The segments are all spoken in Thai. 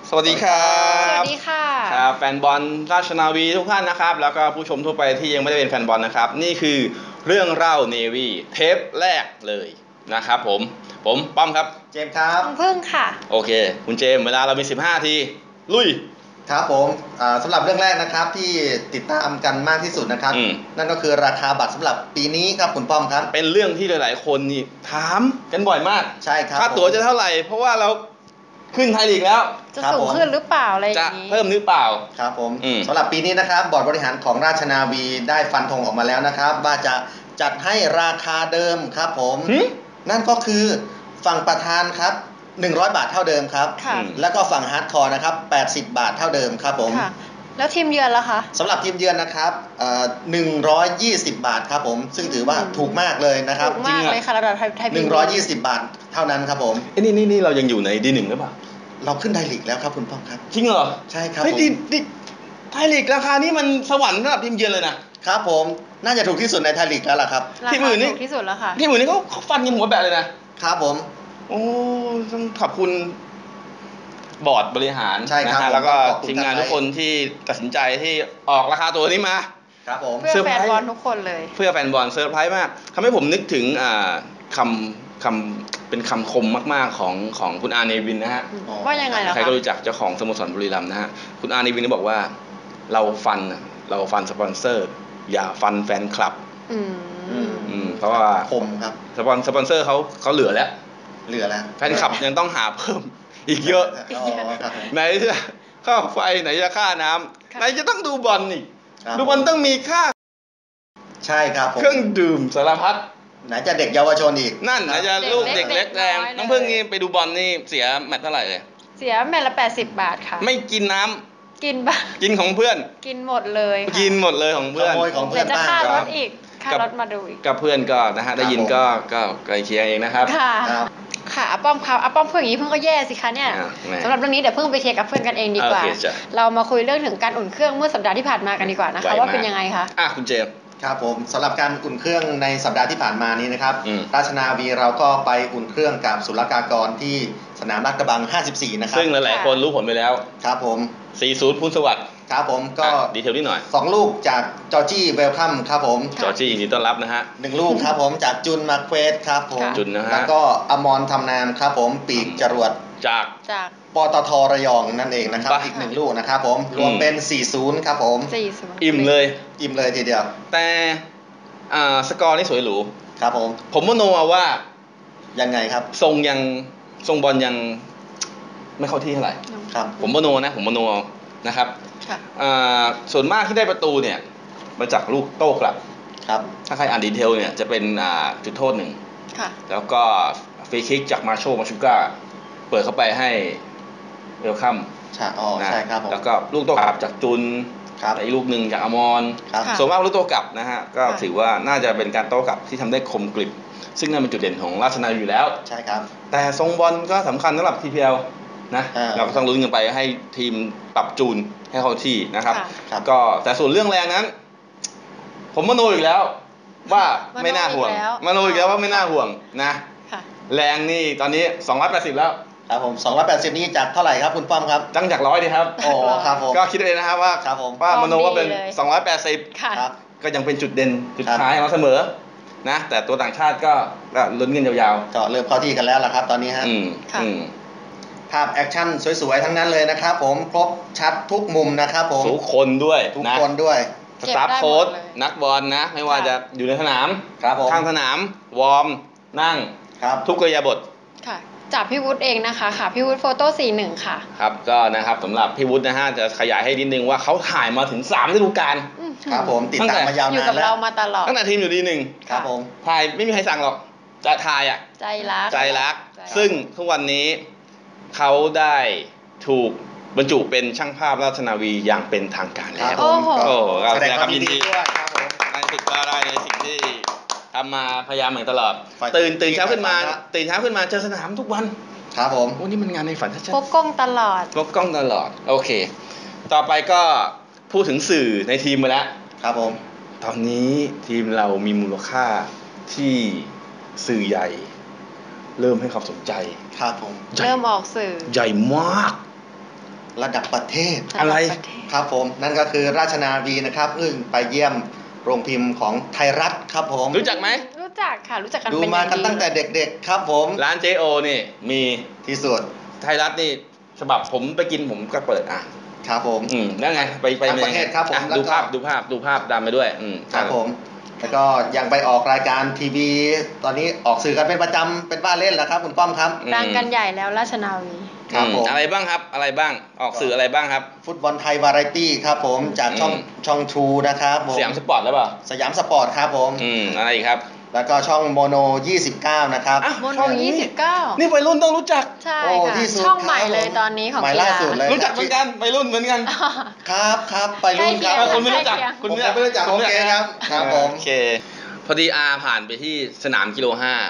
สวัสดีครับสวัสดีค่ะครับแฟนบอลราชนาวีทุกท่านนะครับแล้วก็ผู้ชมทั่วไปที่ยังไม่ได้เป็นแฟนบอลนะครับนี่คือเรื่องเล่าเนวี่เทปแรกเลยนะครับผมป้อมครับเจมส์ครับน้องพึ่งค่ะโอเคคุณเจมส์เวลาเรามี15นาทีลุยครับผมสำหรับเรื่องแรกนะครับที่ติดตามกันมากที่สุดนะครับนั่นก็คือราคาบัตรสำหรับปีนี้ครับคุณป้อมครับเป็นเรื่องที่หลายๆคนนี่ถามกันบ่อยมากใช่ครับค่าตั๋วจะเท่าไหร่เพราะว่าเราขึ้นไทยลีกแล้วจะสูงขึ้นหรือเปล่าอะไรอย่างนี้จะเพิ่มหรือเปล่าครับผมสำหรับปีนี้นะครับบอร์ดบริหารของราชนาวีได้ฟันธงออกมาแล้วนะครับว่าจะจัดให้ราคาเดิมครับผมนั่นก็คือฝั่งประธานครับ100 บาทเท่าเดิมครับแล้วก็ฝั่งฮาร์ดคอร์นะครับ80 บาทเท่าเดิมครับผมแล้วทีมเยือนล่ะคะสำหรับทีมเยือนนะครับ120 บาทครับผมซึ่งถือว่าถูกมากเลยนะครับถูกมากเลยค่ะระดับไทย 120 บาทเท่านั้นครับผมนี่เรายังอยู่ในD1หรือเปล่าเราขึ้นไทยลีกแล้วครับคุณป้อมครับจริงเหรอใช่ครับผมไทยลีกราคานี้มันสวรรค์สำหรับทีมเยือนเลยนะครับผมน่าจะถูกที่สุดในไทยลีกแล้วล่ะครับทีมอื่นนี่ถูกที่สุดแล้วค่ะทีมอื่นนี่เขาฟันกันหัวแบะเลยนะครับผมโอ้ต้องขอบคุณบอร์ดบริหารใช่ครับแล้วก็ทีมงานทุกคนที่ตัดสินใจที่ออกราคาตัวนี้มาครับผมเพื่อแฟนบอลทุกคนเลยเพื่อแฟนบอลเซอร์ไพรส์มากทำให้ผมนึกถึงคำเป็นคำคมมากๆของคุณอาร์เนวินนะฮะว่ายังไงล่ะใครก็รู้จักเจ้าของสโมสรบุรีรัมย์นะฮะคุณอาร์เนวินบอกว่าเราฟันสปอนเซอร์อย่าฟันแฟนคลับเพราะว่าคมครับสปอนเซอร์เขาเหลือแล้วแฟนคลับยังต้องหาเพิ่มอีกเยอะไหนจะค่าไฟไหนจะค่าน้ำไหนจะต้องดูบอลอีกดูบอลต้องมีค่าใช่ครับเครื่องดื่มสารพัดไหนจะเด็กเยาวชนอีกนั่นไหนจะลูกเด็กเล็กแรงน้องเพิ่งนี่ไปดูบอลนี่เสียแมตช์เท่าไหร่เลยเสียแมตช์ละ80 บาทค่ะไม่กินน้ำกินบ้างกินของเพื่อนกินหมดเลยกินหมดเลยของเพื่อนเดี๋ยวจะค่ารถอีกค่ารถมาดูอีกกับเพื่อนก็นะฮะได้ยินก็ไกลเคียงเองนะครับค่ะอาป้อมครับอาป้อมเพื่อนอย่างนี้เพิ่งก็แย่สิคะเนี่ยสำหรับเรื่องนี้เดี๋ยวเพิ่งไปเคลียร์กับเพื่อนกันเองดีกว่าเรามาคุยเรื่องถึงการอุ่นเครื่องเมื่อสัปดาห์ที่ผ่านมากันดีกว่านะคะว่าเป็นยังไงคะคุณเจมส์ครับผมสำหรับการอุ่นเครื่องในสัปดาห์ที่ผ่านมานี้นะครับราชนาวีเราก็ไปอุ่นเครื่องกับศุลกากรที่สนามลาดกระบัง54นะครับซึ่งหลายๆคนรู้ผลไปแล้วครับผม 40 พูนสวัสดิ์ครับผมก็ดีเทลนิดหน่อย 2ลูกจากจอร์จี้เวลคัมครับผมจอร์จี้ยินดีต้อนรับนะฮะ 1ลูกครับผมจากจุนมาเควสครับผมจุนนะฮะแล้วก็อมรทำนามครับผมปีกจรวดจากปตท.ระยองนั่นเองนะครับอีก1ลูกนะครับผมรวมเป็น40ครับผมอิ่มเลยทีเดียวแต่สกอร์นี่สวยหรูครับผมมโนเอาว่ายังไงครับทรงบอลยังไม่เข้าที่เท่าไหร่ครับผมมโนเอานะครับส่วนมากที่ได้ประตูเนี่ยมาจากลูกโต้กลับครับถ้าใครอ่านดีเทลเนี่ยจะเป็นจุดโทษหนึ่งแล้วก็ฟรีคิกจากมาโชมาชูก้าเปิดเข้าไปให้เวลคัมใช่ครับแล้วก็ลูกโต้กลับจากจุนอีกลูกหนึ่งจากอมรส่วนมากลูกโต้กลับนะฮะก็ถือว่าน่าจะเป็นการโต้กลับที่ทำได้คมกริบซึ่งนั่นเป็นจุดเด่นของราชนาวีอยู่แล้วใช่ครับแต่ทรงบอลก็สำคัญสำหรับ TPL นะเราก็ต้องลุ้นกันไปให้ทีมปรับจูนให้เข้าที่นะครับก็แต่ส่วนเรื่องแรงนั้นผมมโนอีกแล้วว่าไม่น่าห่วงนะแรงนี่ตอนนี้280แล้วครับผม280นี่จากเท่าไหร่ครับคุณป้อมครับตั้งจาก100ดิครับครับผมก็คิดเองนะครับว่ามโนว่าเป็น280 ครับก็ยังเป็นจุดเด่นจุดขายของเราเสมอนะแต่ตัวต่างชาติก็ลุ้นกันยาวๆก็เริ่มเข้าที่กันแล้วล่ะครับตอนนี้ฮะภาพแอคชั่นสวยๆทั้งนั้นเลยนะครับผมครบชัดทุกมุมนะครับผมทุกคนด้วยสตาฟโค้ชนักบอลนะไม่ว่าจะอยู่ในสนามข้างสนามวอร์มนั่งทุกอิริยาบถค่ะจากพี่วุฒิเองนะคะพี่วุฒิโฟโต้41ค่ะครับก็นะครับสำหรับพี่วุฒินะฮะจะขยายให้นิดนึงว่าเขาถ่ายมาถึง3ฤดูกาลครับผมติดตามมายาวนานแล้วอยู่กับเรามาตลอดตั้งแต่ทีมอยู่D1 ครับผมถ่ายไม่มีใครสั่งหรอกจะถ่ายใจรักซึ่งทุกวันนี้เขาได้ถูกบรรจุเป็นช่างภาพราชนาวีอย่างเป็นทางการแล้วแสดงความยินดีด้วยครับผมในสุดก็ได้ในสิ่งที่ทำมาพยายามเหมือนตลอดตื่นเช้าขึ้นมาเจอสนามทุกวันครับผมวันนี้มันงานในฝันชัดๆพกกล้องตลอดโอเคต่อไปก็พูดถึงสื่อในทีมมาแล้วครับผมตอนนี้ทีมเรามีมูลค่าที่สื่อใหญ่เริ่มให้ความสนใจครับผมเริ่มออกสื่อใหญ่มากระดับประเทศอะไรครับผมนั่นก็คือราชนาวีนะครับไปเยี่ยมโรงพิมพ์ของไทยรัฐครับผมรู้จักไหมรู้จักค่ะรู้จักกันดูมากันตั้งแต่เด็กๆครับผมร้านเจโอนี่มีที่สุดไทยรัฐนี่ฉบับผมไปกินผมก็เปิดครับผมแล้วไงไปประเทศครับผมดูภาพตามไปด้วยครับผมแล้วก็ยังไปออกรายการทีวีตอนนี้ออกสื่อกันเป็นประจำเป็นบ้านเล่นแล้วครับคุณป้อมครับดังกันใหญ่แล้วราชนาวีครับผมอะไรบ้างครับอะไรบ้างออกสื่ออะไรบ้างครับฟุตบอลไทยวาไรตี้ครับผมจากช่องทูนะครับสยามสปอร์ตหรือเปล่าสยามสปอร์ตครับผมอะไรอีกครับแล้วก็ช่องโมโน29นะครับโมโน29 นี่วัยรุ่นต้องรู้จักใช่ค่ะช่องใหม่เลยตอนนี้ของกีฬารู้จักเหมือนกันวัยรุ่นเหมือนกันครับไปรุ่นครับคุณไม่รู้จักคุณไม่รู้จักโอเคครับผมโอเคพอดีผ่านไปที่สนามกิโล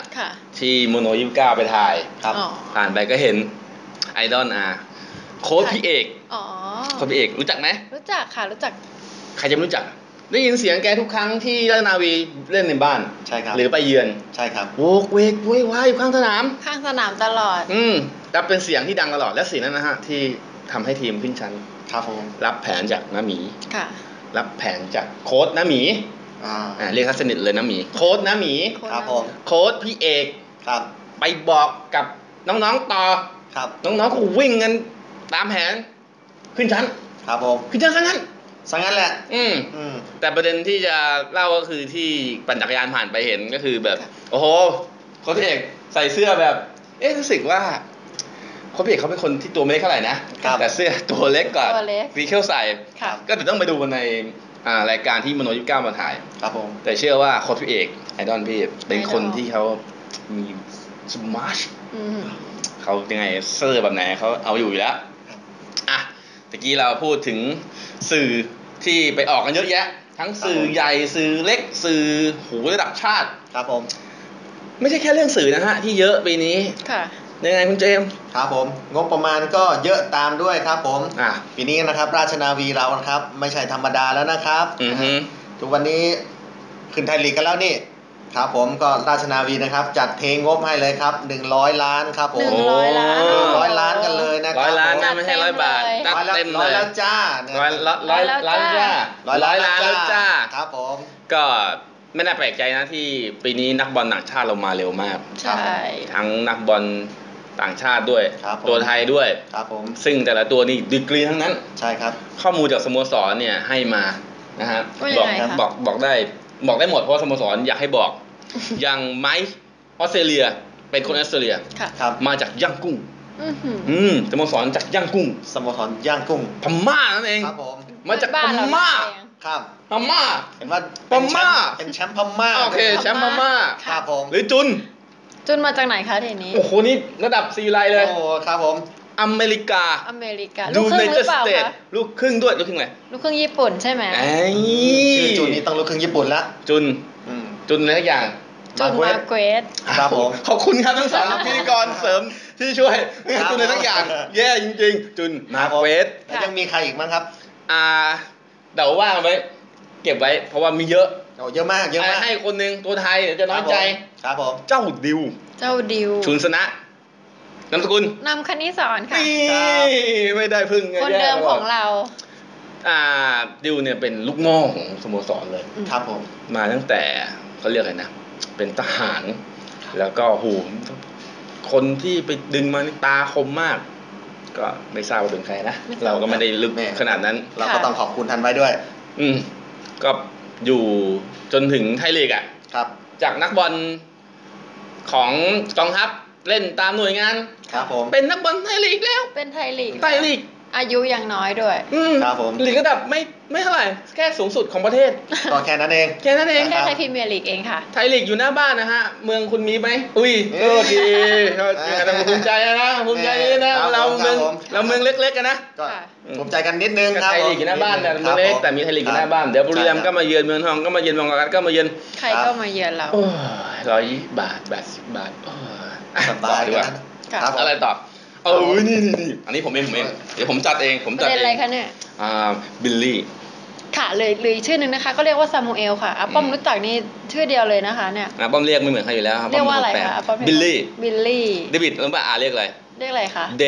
5ที่โมโน29ไปถ่ายครับผ่านไปก็เห็นไอดอลโค้ชพี่เอกโค้ชพี่เอกรู้จักไหมรู้จักค่ะรู้จักใครจะไม่รู้จักได้ยินเสียงแกทุกครั้งที่ราชนาวีเล่นในบ้านใช่ครับหรือไปเยือนใช่ครับโวกเวกโวยวายอยู่ข้างสนามตลอดแล้วเป็นเสียงที่ดังตลอดและเสียงนั้นนะฮะที่ทำให้ทีมขึ้นชั้นครับผมรับแผนจากน้าหมีค่ะรับแผนจากโค้ชน้าหมีเรียกสนิทเลยน้าหมีโค้ชน้าหมีครับผมโค้ชพี่เอกครับไปบอกกับน้องๆต่อครับน้องๆก็วิ่งกันตามแผนขึ้นชั้นครับผมขึ้นชั้นงั้นสังงั้นแหละแต่ประเด็นที่จะเล่าก็คือที่ปั่นจักรยานผ่านไปเห็นก็คือแบบโอ้โหโค้ชพี่เอกใส่เสื้อแบบรู้สึกว่าโค้ชพี่เอกเขาเป็นคนที่ตัวไม่เล็กเท่าไหร่นะแต่เสื้อตัวเล็กกว่าวีเคิลใส่ก็เดี๋ยวต้องไปดูกันในรายการที่โมโน29มาถ่ายครับผมแต่เชื่อว่าโค้ชพี่เอกไอดอลพี่เป็นคนที่เขามีสมาร์ทเขายังไงเสื้อแบบไหนเขาเอาอยู่แล้วตะกี้เราพูดถึงสื่อที่ไปออกกันเยอะแยะทั้งสื่อใหญ่สื่อเล็กสื่อหูระดับชาติครับผมไม่ใช่แค่เรื่องสื่อนะฮะที่เยอะปีนี้ค่ะยังไงคุณเจมส์ครับผมงบประมาณก็เยอะตามด้วยครับผมปีนี้นะครับราชนาวีเรานะครับไม่ใช่ธรรมดาแล้วนะครับทุกวันนี้ขึ้นไทยลีกกันแล้วนี่ครับผมก็ราชนาวีนะครับจัดเทงบให้เลยครับ100 ล้านครับผม 100 ล้าน 100 ล้านกันเลยนะครับ 100 ล้านนะไม่ใช่100 บาทจัดเต็มเลย 100 แล้วจ้า 100 ล้านจ้า100 ล้านแล้วจ้าครับผมก็ไม่น่าแปลกใจนะที่ปีนี้นักบอลต่างชาติเรามาเร็วมากใช่ทั้งนักบอลต่างชาติด้วยตัวไทยด้วยครับผมซึ่งแต่ละตัวนี่ดีกรีทั้งนั้นใช่ครับข้อมูลจากสโมสรเนี่ยให้มานะฮะบอกได้หมดเพราะสโมสรอยากให้บอกอย่างไมค์ออสเตรเลียเป็นคนออสเตรเลียมาจากย่างกุ้งสโมสรจากย่างกุ้งสโมสรย่างกุ้งพม่านั่นเองครับผมมาจากพม่าครับพม่าเห็นว่าพม่าเป็นแชมป์พม่าโอเคแชมป์พม่าครับผมหรือจุนมาจากไหนคะทีนี้โอ้โหนี่ระดับซีไรเลยโอ้ครับผมอเมริกาลูกครึ่งหรือเปล่าคะลูกครึ่งด้วยลูกครึ่งอะไรลูกครึ่งญี่ปุ่นใช่ไหมชื่อจุนนี่ต้องลูกครึ่งญี่ปุ่นละจุนอะไรทุกอย่างมาเกรดครับผมขอบคุณครับทั้งสองพิธีกรเสริมที่ช่วยจุนอะไรทุกอย่างแย่จริงๆจุนมาเกรดแล้วยังมีใครอีกมั้งครับเดาว่าไว้เก็บไว้เพราะว่ามีเยอะเยอะมากให้คนนึงตัวไทยเดี๋ยวจะน้อยใจครับผมเจ้าดิวชุนสนะนามสกุลนำคณิสอนค่ะไม่ได้พึ่งคนเดิมของเราดิวเนี่ยเป็นลูกง่อของสโมสรเลยครับผมมาตั้งแต่เขาเรียกอะไรนะเป็นทหารแล้วก็หูคนที่ไปดึงมาตาคมมากก็ไม่ทราบว่าเป็นใครนะเราก็ไม่ได้ลึกขนาดนั้นเราก็ต้องขอบคุณท่านไว้ด้วยก็อยู่จนถึงไทยลีกครับจากนักบอลของกองทัพเล่นตามหน่วยงานครับผมเป็นนักบอลไทยลีกแล้วเป็นไทยลีกอายุยังน้อยด้วยครับผมลีกระดับไม่เท่าไหร่แค่สูงสุดของประเทศก็แค่นั้นเองแค่ไทยพรีเมียร์ลีกเองค่ะไทยลีกอยู่หน้าบ้านนะฮะเมืองคุณมีไหมอุ้ยดีต้องภูมิใจนะภูมิใจนี่นะเราเมืองเล็กๆกันนะก็ภูมิใจกันนิดนึงครับไทยลีกอยู่หน้าบ้านแต่เมืองเล็กแต่มีไทยลีกอยู่หน้าบ้านเดี๋ยวบุรีรัมย์ก็มาเยือนเมืองทองก็มาเยือนวังกะก็มาเยือนใครก็มาเยือนเรา 100 บาท80 บาทสบายกันอะไรต่อนี่อันนี้ผมเองเดี๋ยวผมจัดเองเป็นอะไรคะเนี่ยบิลลี่ค่ะเลยชื่อนึงนะคะก็เรียกว่าซามูเอลค่ะอาป้อมรู้จักนี่ชื่อเดียวเลยนะคะเนี่ยป้อมเรียกไม่เหมือนใครอยู่แล้วครับเรียกว่าอะไรคะบิลลี่เดวิดแล้วป้าเรียกอะไรคะเดฟ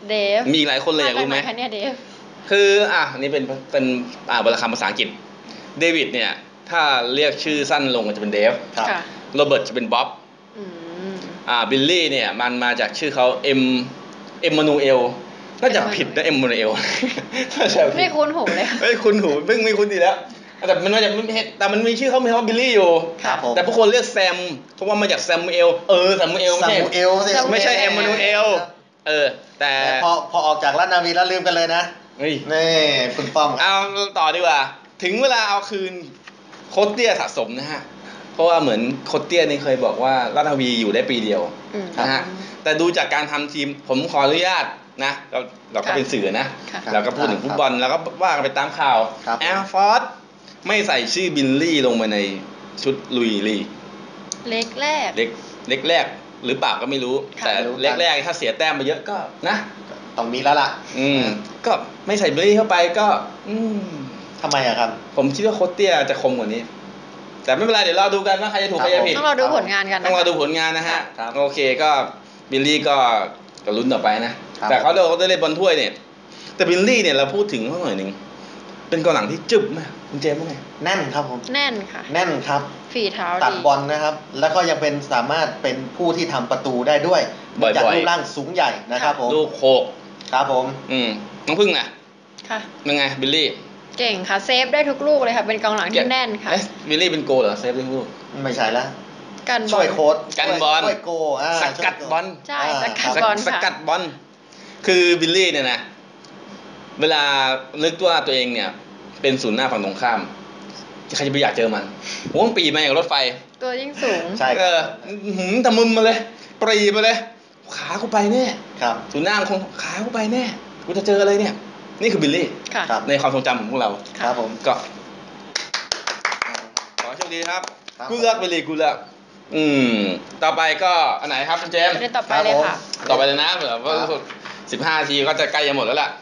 เดฟมีหลายคนเลยอยากรู้ไหมเนี่ยเดฟคืออันนี้เป็นวรรณคำภาษาอังกฤษเดวิดเนี่ยถ้าเรียกชื่อสั้นลงจะเป็นเดฟโรเบิร์ตจะเป็นบ๊อบบิลลี่เนี่ยมันมาจากชื่อเขาเอ็มมานูเอลน่าจะผิดนะเอ็มมานูเอลไม่คุ้นหูเลยไม่คุ้นหูเพิ่งไม่คุ้นดีแล้วแต่มันมาจากแต่มันมีชื่อเขามีคำว่าบิลลี่อยู่แต่พวกคนเรียกแซมเพราะว่ามาจากแซมมูเอลแซมมูเอลไม่ใช่เอ็มมานูเอลแต่พอออกจากราชนาวีแล้วลืมกันเลยนะนี่คุณป้อมเอาต่อดีกว่าถึงเวลาเอาคืนโคตเตี้ยสะสมนะฮะเพราะว่าเหมือนโคตเตี้ยนี่เคยบอกว่าราชนาวีอยู่ได้ปีเดียวนะฮะแต่ดูจากการทำทีมผมขออนุญาตนะเราก็เป็นสื่อนะเราก็พูดถึงฟุตบอลแล้วก็ว่ากันไปตามข่าวแอร์ฟอร์สไม่ใส่ชื่อบิลลี่ลงมาในชุดลุยลีเล็กแรกหรือเปล่าก็ไม่รู้แต่เล็กแรกถ้าเสียแต้มไปเยอะก็นะต้องมีแล้วล่ะก็ไม่ใส่บิลลี่เข้าไปก็ทำไมอะครับผมคิดว่าโคตเตี้ยจะคมกว่านี้แต่ไม่เป็นไรเดี๋ยวเราดูกันว่าใครจะถูกใครจะผิดต้องเราดูผลงานกันต้องเราดูผลงานนะฮะโอเคก็บิลลี่ก็ลุ้นต่อไปนะแต่เขาได้เล่นบอลถ้วยเนี่ยแต่บิลลี่เนี่ยเราพูดถึงเขาหน่อยนึงเป็นกองหลังที่จึ๊บมากคุณเจมส์ว่าไงแน่นครับผมแน่นค่ะแน่นครับฝีเท้าตัดบอลนะครับแล้วก็ยังเป็นสามารถเป็นผู้ที่ทำประตูได้ด้วยจากรูปร่างสูงใหญ่นะครับผมลูกโคกครับผมน้องพึ่งนะค่ะเป็นไงบิลลี่เก่งค่ะเซฟได้ทุกลูกเลยค่ะเป็นกองหลังที่แน่นค่ะบิลลี่เป็นโกเหรอเซฟได้ทุกลูกไม่ใช่แล้วกันบอลช่วยโค้ชกันบอลช่วยโกสกัดบอลใช่สกัดบอลสกัดบอลคือบิลลี่เนี่ยนะเวลานึกว่าตัวเองเนี่ยเป็นศูนย์หน้าฝั่งตรงข้ามใครจะไปอยากเจอมันวงปีมาอย่างรถไฟตัวยิ่งสูงใช่ทำมึมมาเลยปรีมาเลยขากูไปแน่ครับศูนย์หน้าคงขากูไปแน่กูจะเจออะไรเนี่ยนี่คือบิลลี่ในความทรงจำของพวกเราครับผมก็ขอโชคดีครับกูเลือกบิลลี่กูเลือกต่อไปก็อันไหนครับคุณเจมส์ต่อไปเลยค่ะต่อไปเลยนะเผื่อว่า15 นาทีก็จะใกล้จะหมดแล้วล่ะ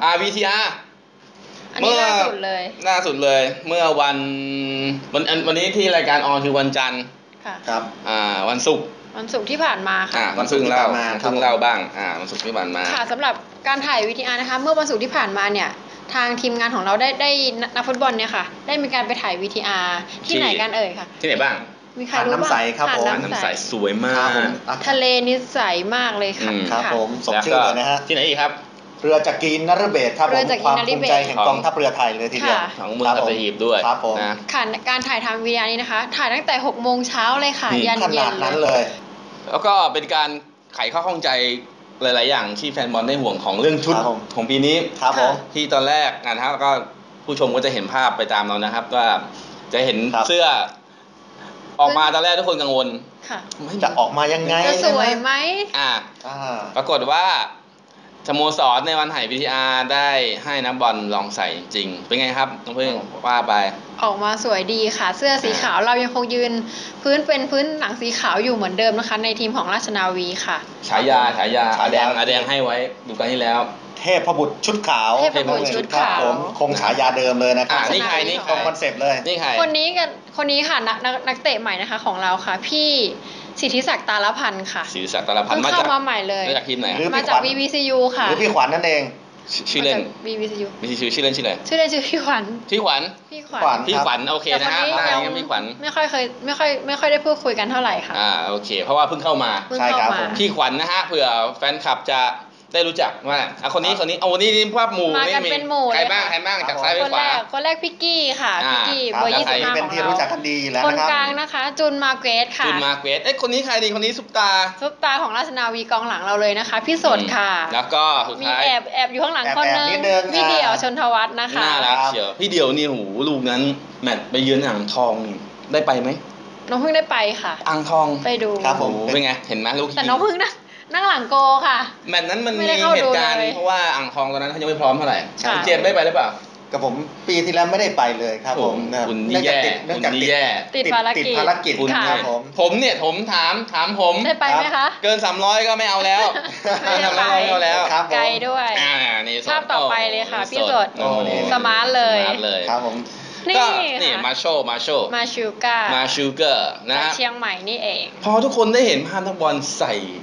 VTR อันนี้ล่าสุดเลยเมื่อวันนี้ที่รายการออนคือวันจันทร์ครับวันศุกร์ที่ผ่านมาค่ะวันศุกร์เล่าบ้างวันศุกร์ที่ผ่านมาค่ะสำหรับการถ่าย VTR นะคะเมื่อวันศุกร์ที่ผ่านมาเนี่ยทางทีมงานของเราได้นักฟุตบอลเนี่ยค่ะได้มีการไปถ่าย VTR ที่ไหนกันเอ่ยค่ะที่ไหนบ้างมีใครรู้บ้างน้ำใสครับผมน้ำใสสวยมากทะเลนิสัยมากเลยค่ะครับผมสมชื่อเลยนะฮะที่ไหนอีกครับเรือจักรีนฤเบศครับผมความภูมิใจแห่งกองทัพเรือไทยเลยทีเดียวของเมืองสัตหีบด้วยครับผมค่ะการถ่ายทำ VTR นี้นะคะถ่ายตั้งแต่6 โมงเช้าเลยค่ะยันเย็นนั้นเลยแล้วก็เป็นการไขข้อข้องใจหลายๆอย่างที่แฟนบอลได้ห่วงของเรื่องชุดของปีนี้ครับผมที่ตอนแรกนะครับก็ผู้ชมก็จะเห็นภาพไปตามเรานะครับว่าจะเห็นเสื้อออกมาตอนแรกทุกคนกังวลจะออกมายังไงจะสวยไหมปรากฏว่าสโมสรในวันถ่าย VTR ได้ให้นักบอลลองใส่จริงเป็นไงครับน้องเพิ่งว่าไปออกมาสวยดีค่ะเสื้อสีขาวเรายังคงยืนเป็นพื้นหนังสีขาวอยู่เหมือนเดิมนะคะในทีมของราชนาวีค่ะฉายาอาแดงให้ไว้ดูกันที่แล้วเทพบุตรชุดขาวเทพบุตรชุดขาวคงฉายาเดิมเลยนะครับนี่ใครตรงคอนเซปต์เลยนี่ใครคนนี้ค่ะนักเตะใหม่นะคะของเราค่ะพี่สิทธิศักดิ์ตาลพันธ์ค่ะสิทธิศักดิ์ตาลพันธ์เข้ามาใหม่เลยมาจากทีมไหนมาจาก VVCU ค่ะหรือพี่ขวัญนั่นเองชื่อเล่น VVCU ชื่อเล่นชื่ออะไรชื่อพี่ขวัญพี่ขวัญโอเคนะฮะพี่ขวัญไม่ค่อยได้พูดคุยกันเท่าไหร่ค่ะโอเคเพราะว่าเพิ่งเข้ามาใช่ครับพี่ขวัญนะฮะเผื่อแฟนคลับจะได้รู้จักว่าคนนี้เอาวันนี้ภาพหมู่นี่มีใครบ้างจากซ้ายไปขวาคนแรกพี่กี้ค่ะพี่กี้เบอร์25 เป็นที่รู้จักกันดีแล้วคนกลางนะคะจุนมาเกรตค่ะจุนมาเกรตคนนี้ใครดีคนนี้ซุปตาของราชนาวีกองหลังเราเลยนะคะพี่สดค่ะแล้วก็สุดท้ายมีแอบอยู่ข้างหลังคนนึงพี่เดี่ยวชนทวัฒน์นะคะน่ารักเชียวพี่เดี่ยวนี่โหลูกนั้นแมตช์ไปเยือนอ่างทองได้ไปไหมน้องพึ่งได้ไปค่ะอ่างทองไปดูครับผมเป็นไงเห็นไหมลูกแต่น้องพึ่งนั่งหลังโกค่ะแมตช์นั้นมันมีเหตุการณ์เพราะว่าอ่างทองตอนนั้นเขายังไม่พร้อมเท่าไหร่เจมส์ได้ไปหรือเปล่ากับผมปีที่แล้วไม่ได้ไปเลยครับผมคุณนี่แย่ติดภารกิจครับผมเนี่ยผมถามผมได้ไปไหมคะเกิน300ก็ไม่เอาแล้วไม่เอาแล้วไกลด้วยภาพต่อไปเลยค่ะพี่สดสมาร์ทเลยครับผมนี่มาชูเกอร์นะเชียงใหม่นี่เองพอทุกคนได้เห็นภาพนักบอลใส่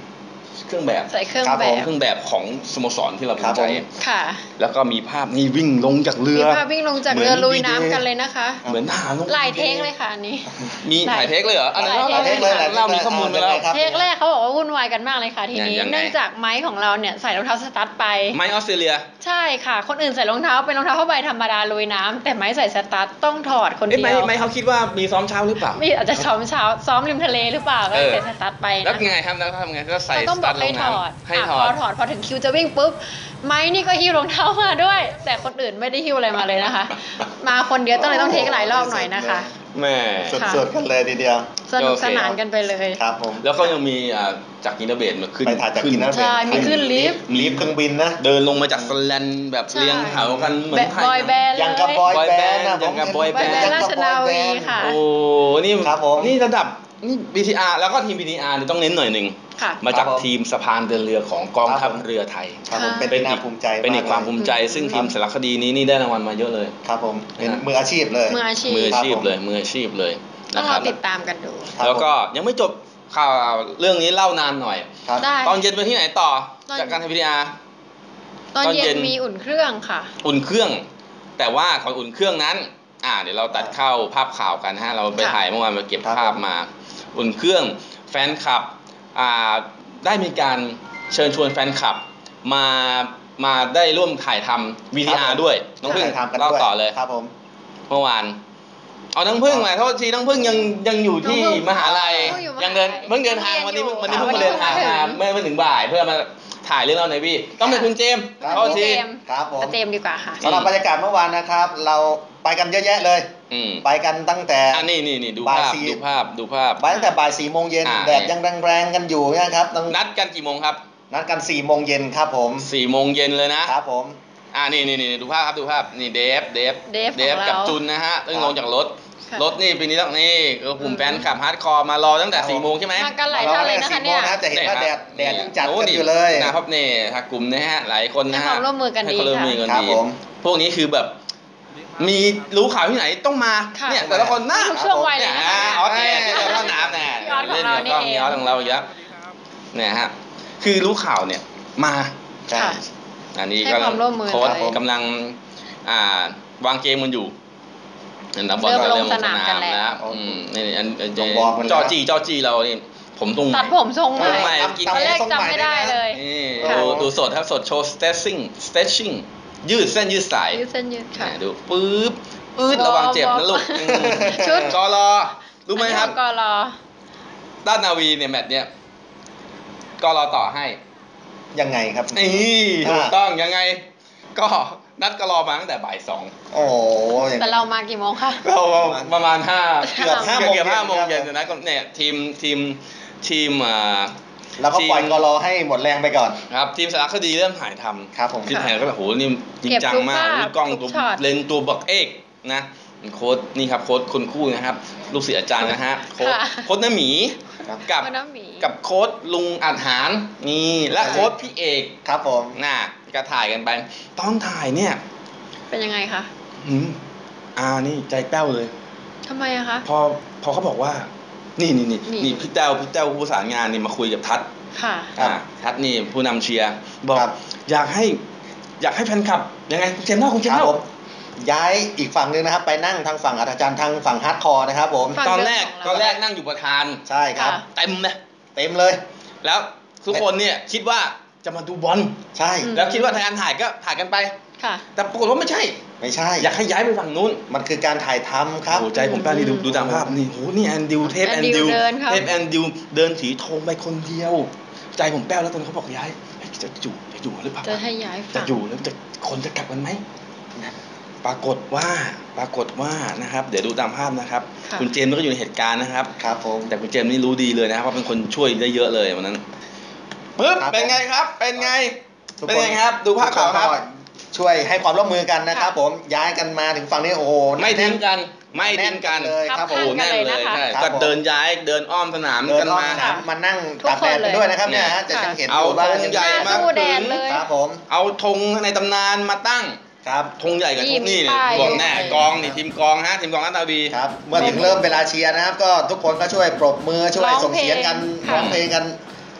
เครื่องแบบใส่เครื่องแบบของสโมสรที่เราภูมิใจค่ะแล้วก็มีภาพนี่วิ่งลงจากเรือมีภาพวิ่งลงจากเรือลุยน้ำกันเลยนะคะเหมือนทหารหลายเทคเลยค่ะอันนี้มีหลายเทคเลยเหรออันนั้นเรามีข้อมูลไปแล้วเทคแรกเขาบอกว่าวุ่นวายกันมากเลยค่ะทีนี้เนื่องจากไม้ของเราเนี่ยใส่รองเท้าสตั๊ดไปไม้ออสเตรเลียใช่ค่ะคนอื่นใส่รองเท้าเป็นรองเท้าผ้าใบธรรมดาลุยน้ำแต่ไม้ใส่สตั๊ดต้องถอดคนเดียวไม้เขาคิดว่ามีซ้อมเช้าหรือเปล่ามีอาจจะซ้อมเช้าซ้อมริมทะเลหรือเปล่าก็ใส่สตั๊ดไปแล้วไงครับแล้วทำไงก็ใส่สตั๊ดลงน้ำให้ถอดพอถึงคิวจะวิ่งปุ๊บไม้นี่ก็หิ้วรองเท้ามาด้วยแต่คนอื่นไม่ได้หิ้วอะไรมาเลยนะคะมาคนเดียวต้องเทคหลายรอบหน่อยนะคะแม่สดๆกันเลยทีเดียวสนุกสนานกันไปเลยครับผมแล้วก็ยังมีจากกินเบตมาขึ้นไปถ่ายจากกินเบตใช่มีขึ้นลิฟต์เครื่องบินนะเดินลงมาจากสแลนแบบเรียงแถวกันเหมือนไทยอย่างกับบอยแบนด์นะอย่างกับบอยแบนด์ราชนาวีค่ะโอ้นี่ระดับนี่ BTR แล้วก็ทีม BTR ต้องเน้นหน่อยหนึ่งมาจากทีมสะพานเดินเรือของกองทัพเรือไทยเป็นอีกภูมิใจเป็นอีกความภูมิใจซึ่งทีมสารคดีนี้นี่ได้รางวัลมาเยอะเลยครับผมเป็นมืออาชีพเลยมืออาชีพเลยต้องรอติดตามกันดูแล้วก็ยังไม่จบข่าวเรื่องนี้เล่านานหน่อยตอนเย็นไปที่ไหนต่อจากการทำ BTR ตอนเย็นมีอุ่นเครื่องค่ะอุ่นเครื่องแต่ว่าก่อนอุ่นเครื่องนั้นเดี๋ยวเราตัดเข้าภาพข่าวกันฮะเราไปถ่ายเมื่อวานมาเก็บภาพมาอุ่นเครื่องแฟนคลับได้มีการเชิญชวนแฟนคลับมาได้ร่วมถ่ายทำ VTR ด้วยน้องพึ่งเล่าต่อเลยครับผมเมื่อวานเอาน้องพึ่งมาโทษทีน้องพึ่งยังอยู่ที่มหาลัยยังเดินทางวันนี้เพิ่งมาเดินทางมาไม่ถึงบ่ายเพื่อมาถ่ายเรื่องเราในวีต้องเป็นคุณเจมส์โทษทีครับผมเจมส์ดีกว่าค่ะสำหรับบรรยากาศเมื่อวานนะครับเราไปกันเยอะแยะเลยไปกันตั้งแต่นี่ดูภาพไปตั้งแต่บ่าย 4 โมงเย็นแดดยังแรงๆกันอยู่นะครับนัดกันกี่โมงครับนัดกัน 4 โมงเย็นครับผม 4 โมงเย็นเลยนะครับผมนี่ดูภาพครับดูภาพนี่เดฟกับจุนนะฮะตึ้งลงจากรถนี่ปีนี้ต้องนี่ก็กลุ่มแฟนคลับฮาร์ดคอร์มารอตั้งแต่ 4 โมงใช่ไหมมากันหลายท่านเลยนะคะเนี่ยจะเห็นว่าแดดจัดกันอยู่เลยนะครับนี่กลุ่มนะฮะหลายคนนะฮะให้ความร่วมมือกันดีครับผมพวกนี้คือแบบมีรู้ข่าวที่ไหนต้องมาเนี่ยแต่ละคนหน้าช่วงวัยเลยนะคะออสเนี่ยที่เราต้อนน้ำเนี่ยเล่นกับกล้องย้อนของเราเยอะเนี่ยฮะคือรู้ข่าวเนี่ยมาอันนี้ก็โค้ชกำลังวางเกมมันอยู่นักบอลก็เริ่มลงสนามแล้วนี่จอจีเราเนี่ยผมตรงตัดผมทรงใหม่ตอนแรกจำไม่ได้เลยดูสดครับสดโชว์ stretching ยืดเส้นยืดสายค่ะดูปึ๊บระวังเจ็บนะลูกชุดกรอรู้ไหมครับกรอด้านนาวีเนี่ยแมตช์เนี่ยกรอต่อให้ยังไงครับถูกต้องยังไงก็นัดกรอมาตั้งแต่บ่าย 2 โอ้แต่เรามากี่โมงคะเราประมาณ5เกือบ5 โมงเย็นนะก็เนี่ยทีมแล้วก็ปล่อยกรอให้หมดแรงไปก่อนครับทีมสารคดีเริ่มถ่ายทำครับผมทีมถ่ายก็แบบโหนี่จริงจังมากกล้องตัวเลนตัวบักเอกนะโค้ดนี่ครับโค้ดคนคู่นะครับลูกศิษย์อาจารย์นะฮะโค้ดน้าหมีกับโค้ดลุงอาหารนี่และโค้ดพี่เอกครับผมก็ถ่ายกันไปตอนถ่ายเนี่ยเป็นยังไงคะนี่ใจแป้วเลยทำไมอะคะพอเขาบอกว่านี่พี่เจ้าผู้ประสานงานนี่มาคุยกับทัศน์ค่ะทัศน์นี่ผู้นำเชียร์บอกอยากให้แฟนคลับยังไงคุณเจมส์คุณเจมส์ย้ายอีกฝั่งนึงนะครับไปนั่งทางฝั่งอาจารย์ทางฝั่งฮาร์ดคอร์นะครับผมตอนแรกนั่งอยู่ประธานใช่ครับเต็มเลยแล้วทุกคนเนี่ยคิดว่าจะมาดูบอลใช่แล้วคิดว่าทางถ่ายก็ถ่ายกันไปแต่ปรากฏว่าไม่ใช่อยากให้ย้ายไปฝั่งนู้นมันคือการถ่ายทำครับโอ้ใจผมแป้งนี่ดูตามภาพนี่โหนี่แอนดิวเทปแอนดิวเดินถือธงไปคนเดียวใจผมแป้งแล้วตอนเขาบอกย้ายจะอยู่หรือเปล่าจะให้ย้ายจะอยู่แล้วคนจะกลับกันไหมปรากฏว่านะครับเดี๋ยวดูตามภาพนะครับคุณเจมส์ก็อยู่ในเหตุการณ์นะครับครับผมแต่คุณเจมส์นี่รู้ดีเลยนะครับว่าเป็นคนช่วยได้เยอะเลยวันนั้นปึ๊บเป็นไงครับเป็นไงครับดูภาพข่าวครับช่วยให้ความร่วมมือกันนะครับผมย้ายกันมาถึงฝั่งนี้โอ้โหไม่ทิ้งกันเลยครับโอ้แน่นเลยใช่ก็เดินย้ายเดินอ้อมสนามกันมานั่งตากแดดกันด้วยนะครับเนี่ยจะเห็นเอาธงใหญ่มาถึงครับผมเอาธงในตำนานมาตั้งครับธงใหญ่กับธงนี่บอกแน่กองนี่ทีมกองทีมกองนัทวีครับเมื่อถึงเริ่มเวลาเชียร์นะครับก็ทุกคนก็ช่วยปรบมือช่วยส่งเสียงกันร้องเพลงกัน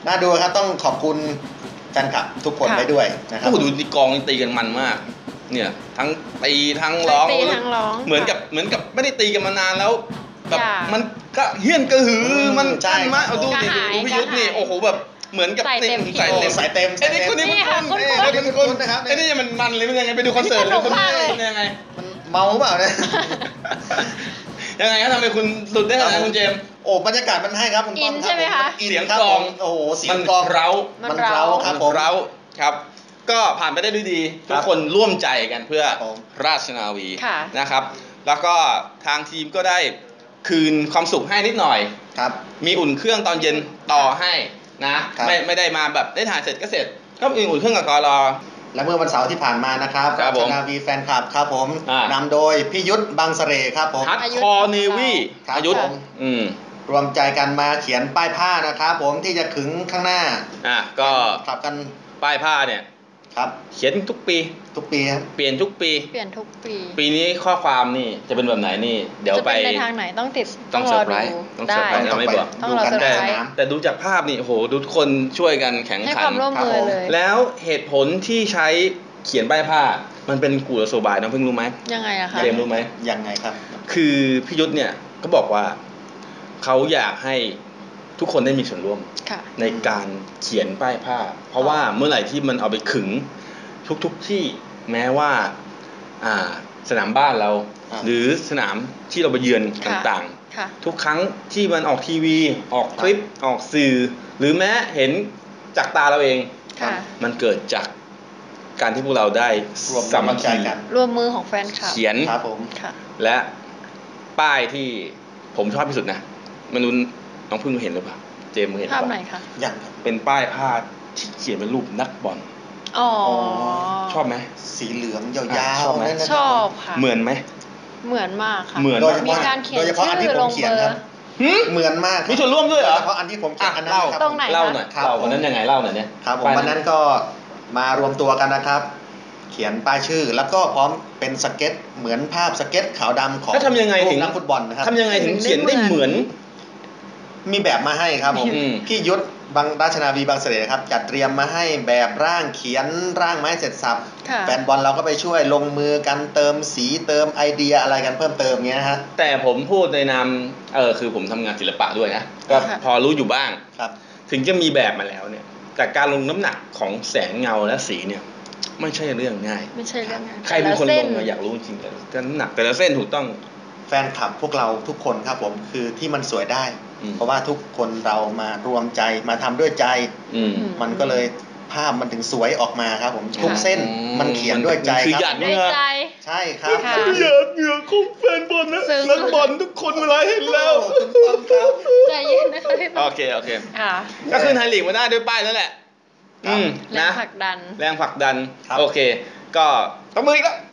น่าดูครับต้องขอบคุณแฟนคลับทุกคนไปด้วยนะครับดูในกองตีกันมันมากเนี่ยทั้งตีทั้งร้องเหมือนกับไม่ได้ตีกันมานานแล้วแบบมันก็เฮี้ยนกระหือมันจันมากเอาดูดิดูพี่ยุทธนี่โอ้โหแบบเหมือนกับใส่เต็มไอ้นี่คนนี้คุณนะครับไอ้นี่มันเลยมันยังไงไปดูคอนเสิร์ตเลยคุณยังไงมันเมาเปล่าเนี่ยยังไงครับทำไมคุณสุดได้ขนาดนั้นคุณเจมโอ้บรรยากาศมันให้ครับคุณป้อมใช่ไหมคะเสียงกลองโอ้โหเสียงกลองเร้าครับผมเร้าครับก็ผ่านไปได้ด้วยดีทุกคนร่วมใจกันเพื่อราชนาวีนะครับแล้วก็ทางทีมก็ได้คืนความสุขให้นิดหน่อยครับมีอุ่นเครื่องตอนเย็นต่อให้นะไม่ได้มาแบบได้ถ่ายเสร็จก็เสร็จก็มีอุ่นเครื่องกับกรและเมื่อวันเสาร์ที่ผ่านมานะครับราชนาวีแฟนคลับครับผมนำโดยพี่ยุทธบางเสร่ครับผมฮัดคอเนวี่ยุทธรวมใจกันมาเขียนป้ายผ้านะครับผมที่จะขึงข้างหน้าก็ขับกันป้ายผ้าเนี่ยครับเขียนทุกปีครับเปลี่ยนทุกปีปีนี้ข้อความนี่จะเป็นแบบไหนนี่เดี๋ยวไปในทางไหนต้องติดต้องเซอร์ไพรส์เราไม่บอกต้องรอเซอร์ไพรส์แต่ดูจากภาพนี่โอ้โหทุกคนช่วยกันแข่งขันแล้วเหตุผลที่ใช้เขียนป้ายผ้ามันเป็นกุศโลบายน้องเพิ่งรู้ไหมยังไงอะคะเจมรู้ไหมยังไงครับคือพี่ยุทธเนี่ยก็บอกว่าเขาอยากให้ทุกคนได้มีส่วนร่วมในการเขียนป้ายผ้าเพราะว่าเมื่อไหร่ที่มันเอาไปขึงทุกที่แม้ว่าสนามบ้านเราหรือสนามที่เราไปเยือนต่างๆทุกครั้งที่มันออกทีวีออกคลิปออกสื่อหรือแม้เห็นจากตาเราเองมันเกิดจากการที่พวกเราได้สามัคคีกันร่วมมือของแฟนคลับเขียนและป้ายที่ผมชอบที่สุดนะมนุษย์น้องพึ่งเห็นหรือเปล่าเจมเห็นภาพไหนคะยังเป็นป้ายผ้าที่เขียนเป็นรูปนักบอลชอบไหมสีเหลืองยาวๆชอบค่ะเหมือนไหมเหมือนมากค่ะเหมือนมีการเขียนชื่อลงเบอร์เหมือนมากมีส่วนร่วมด้วยเหรอเฉพาะอันที่ผมเขียนอันนั้นตรงไหนเล่าหน่อยวันนั้นยังไงเล่าหน่อยเนี่ยครับผมวันนั้นก็มารวมตัวกันนะครับเขียนป้ายชื่อแล้วก็พร้อมเป็นสเก็ตเหมือนภาพสเก็ตขาวดำของนักฟุตบอลนะครับทำยังไงถึงเขียนได้เหมือนมีแบบมาให้ครับผมพี่ยุทธบางราชนาวีบางเสร่ครับจัดเตรียมมาให้แบบร่างเขียนร่างไม้เสร็จสับแฟนบอลเราก็ไปช่วยลงมือกันเติมสีเติมไอเดียอะไรกันเพิ่มเติมเงี้ยฮะแต่ผมพูดในนามคือผมทำงานศิลปะด้วยนะก็พอรู้อยู่บ้างถึงจะมีแบบมาแล้วเนี่ยแต่การลงน้ำหนักของแสงเงาและสีเนี่ยไม่ใช่เรื่องง่ายใครเป็นคนลงอยากรู้จริงๆแต่น้ำหนักแต่ละเส้นถูกต้องแฟนคลับพวกเราทุกคนครับผมคือที่มันสวยได้เพราะว่าทุกคนเรามารวมใจมาทำด้วยใจมันก็เลยภาพมันถึงสวยออกมาครับผมทุกเส้นมันเขียนด้วยใจครับหยาดเหงื่อใช่ครับหยาดเหงื่อของแฟนบอลนะนักบอลทุกคนเวลาเห็นแล้วใจเย็นนะคะพี่โอเคก็คือไทยลีกมาได้ด้วยป้ายนั่นแหละแรงผลักดันโอเคก็ต้องมืออีกแล้ว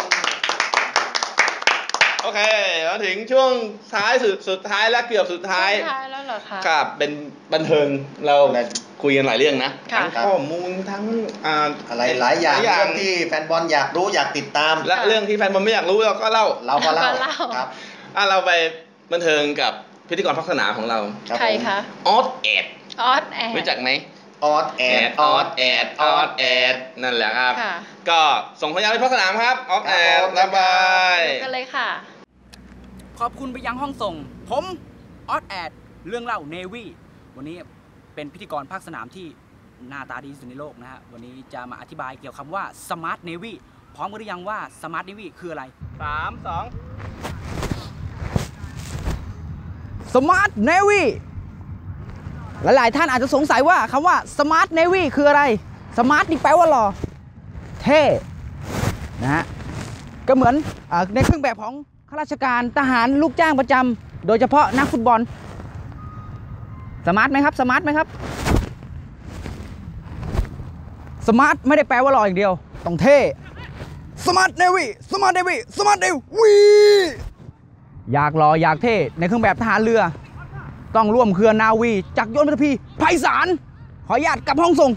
โอเคมาถึงช่วงท้ายสุดท้ายและเกือบสุดท้ายแล้วเหรอคะครับเป็นบันเทิงเราคุยกันหลายเรื่องนะทั้งข้อมูลทั้งอะไรหลายอย่างเรื่องที่แฟนบอลอยากรู้อยากติดตามและเรื่องที่แฟนบอลไม่อยากรู้เราก็เล่าครับเราไปบันเทิงกับพิธีกรภาคสนามของเราใครคะออสแอดรู้จักไหมออสแอดนั่นแหละครับก็ส่งสัญญาณไปภาคสนามครับออสแอดระบายกันเลยค่ะขอบคุณไปยังห้องส่งผมออสแอดเรื่องเล่าเนวี่วันนี้เป็นพิธีกรภาคสนามที่หน้าตาดีที่สุดในโลกนะฮะวันนี้จะมาอธิบายเกี่ยวกับคำว่าสมาร์ทเนวี่พร้อมกันหรือยังว่าสมาร์ทเนวี่คืออะไร 3-2 สมาร์ทเนวี่หลายๆท่านอาจจะสงสัยว่าคำว่าสมาร์ทเนวี่คืออะไรสมาร์ทนี่แปลว่าหล่อเท่นะฮะก็เหมือนในเครื่องแบบของข้าราชการทหารลูกจ้างประจำโดยเฉพาะนักฟุตบอลสมาร์ทไหมครับสมาร์ทไม่ได้แปลว่าหล่ออย่างเดียวต้องเท่สมาร์ทเนวี่อยากหล่ออยากเท่ในเครื่องแบบทหารเรือต้องร่วมเครือนาวีจักรยนต์พัทพีไพศาลขออนุญาตกลับห้องส่ง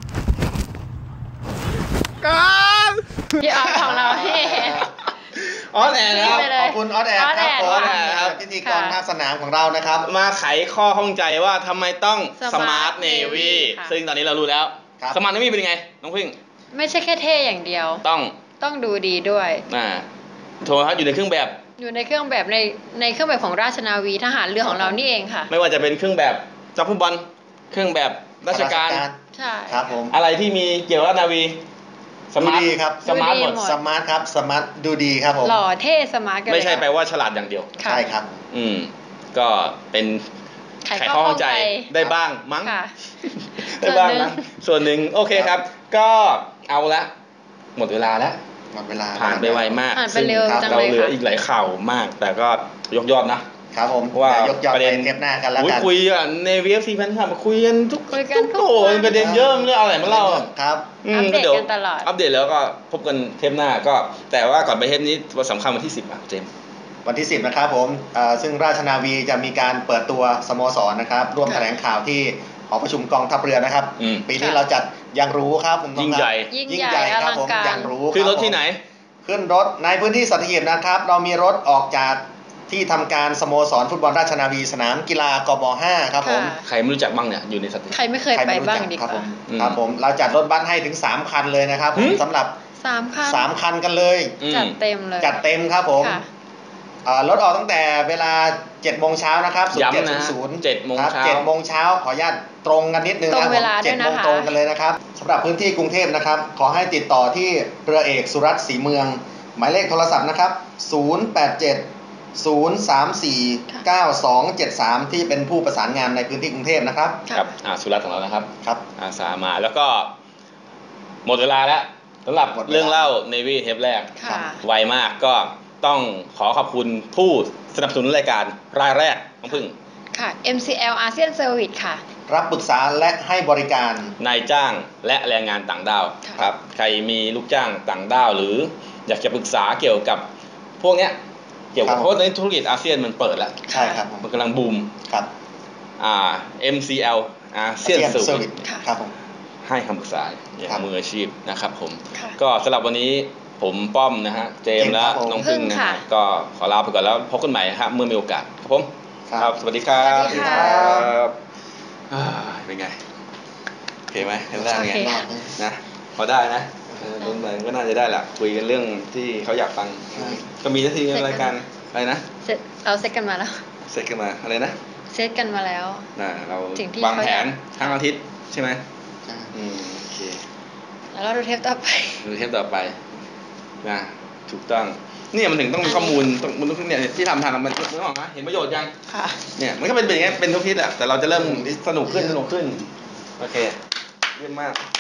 พี่ออสของเราออสแอร์ครับขอบคุณออสแอร์ครับพิธีกรภาคสนามของเรานะครับมาไขข้อข้องใจว่าทำไมต้อง Smart Navy ซึ่งตอนนี้เรารู้แล้ว Smart Navy เป็นยังไงน้องพึ่งไม่ใช่แค่เท่อย่างเดียวต้องดูดีด้วยโทรทัศน์อยู่ในเครื่องแบบในเครื่องแบบของราชนาวีทหารเรือของเรานี่เองค่ะไม่ว่าจะเป็นเครื่องแบบนักฟุตบอลเครื่องแบบราชการใช่ครับผมอะไรที่มีเกี่ยวกับนาวีสมาร์ทครับสมาร์ทหมดสมาร์ทครับสมาร์ทดูดีครับผมหล่อเท่สมาร์ทกันไม่ใช่แปลว่าฉลาดอย่างเดียวใช่ครับก็เป็นไขข้อข้องใจได้บ้างมั้งได้บ้างนะส่วนหนึ่งโอเคครับก็เอาละหมดเวลาแล้วผ่านไปไวมากซึ่งเราเหลืออีกหลายข่าวมากแต่ก็ยกยอดนะครับผมว่ายกยอดประเด็นเทปหน้ากันแล้วกันคุยกันใน VFC แฟนคลับคุยกันทุกโอ้ประเด็นเยอะเรื่องอะไรมาเล่าครับอัปเดตกันตลอดอัปเดตแล้วก็พบกันเทปหน้าก็แต่ว่าก่อนไปเทปนี้วันสำคัญวันที่10เจมส์วันที่10นะครับผมซึ่งราชนาวีจะมีการเปิดตัวสโมสรนะครับร่วมแถลงข่าวที่หอประชุมกองทัพเรือนะครับปีนี้เราจัดยังรู้ครับผมยิ่งใหญ่ครับผมยังรู้ขึ้นรถที่ไหนขึ้นรถในพื้นที่สัตหีบนะครับเรามีรถออกจากที่ทำการสโมสรฟุตบอลราชนาวีสนามกีฬากบ5ครับผมใครไม่รู้จักบ้างเนี่ยอยู่ในสัตหีบใครไม่เคยไปบ้างดีกว่าครับผมเราจัดรถบัสให้ถึง3คันเลยนะครับผมสำหรับ3คันกันเลยจัดเต็มเลยจัดเต็มครับผมรถออกตั้งแต่เวลา 7 โมงเช้านะครับ 7 โมงเช้า 7 โมงเช้าขออนุญาตตรงกันนิดนึงนะครับ 7 โมงตรงกันเลยนะครับสำหรับพื้นที่กรุงเทพนะครับขอให้ติดต่อที่เรือเอกสุรัตน์ศรีเมืองหมายเลขโทรศัพท์นะครับ087-034-9273ที่เป็นผู้ประสานงานในพื้นที่กรุงเทพนะครับครับสุรัตน์ของเรานะครับครับอาสามาแล้วก็หมดเวลาแล้วสำหรับเรื่องเล่า Navy เทปแรกไวมากก็ต้องขอขอบคุณผู้สนับสนุนรายการรายแรกน้องพึ่งค่ะ MCL ASEAN Service ค่ะรับปรึกษาและให้บริการนายจ้างและแรงงานต่างด้าวครับใครมีลูกจ้างต่างด้าวหรืออยากจะปรึกษาเกี่ยวกับพวกเนี้ยเกี่ยวกับเพราะในธุรกิจอาเซียนมันเปิดแล้วใช่ครับมันกำลังบูมครับ MCL ASEAN Service ครับผมให้คำปรึกษาอย่างมืออาชีพนะครับผมก็สำหรับวันนี้ผมป้อมนะฮะเจมส์และน้องพึ่งนะฮะก็ขอลาไปก่อนแล้วพบกันใหม่ครับเมื่อมีโอกาสครับผมครับสวัสดีครับเป็นไงโอเคไหมเห็นได้ไงนะพอได้นะรุ่นใหม่ก็น่าจะได้แหละคุยกันเรื่องที่เขาอยากฟังก็มีทีรายการอะไรนะเราเซตกันมาแล้วเซตกันมาอะไรนะเซตกันมาแล้วเราวางแผนทั้งอาทิตย์ใช่ไหมโอเคแล้วเราดูเทปต่อไปนะถูกต้องเนี่ยมันถึงต้องมีข้อมูลมันต้องเนี่ยที่ทำมันนึกออกไหมเห็นประโยชน์ยังเนี่ยมันก็เป็นอย่างเงี้ยเป็นทุกทิศแหละแต่เราจะเริ่มสนุกขึ้นโอเคเยี่ยมมาก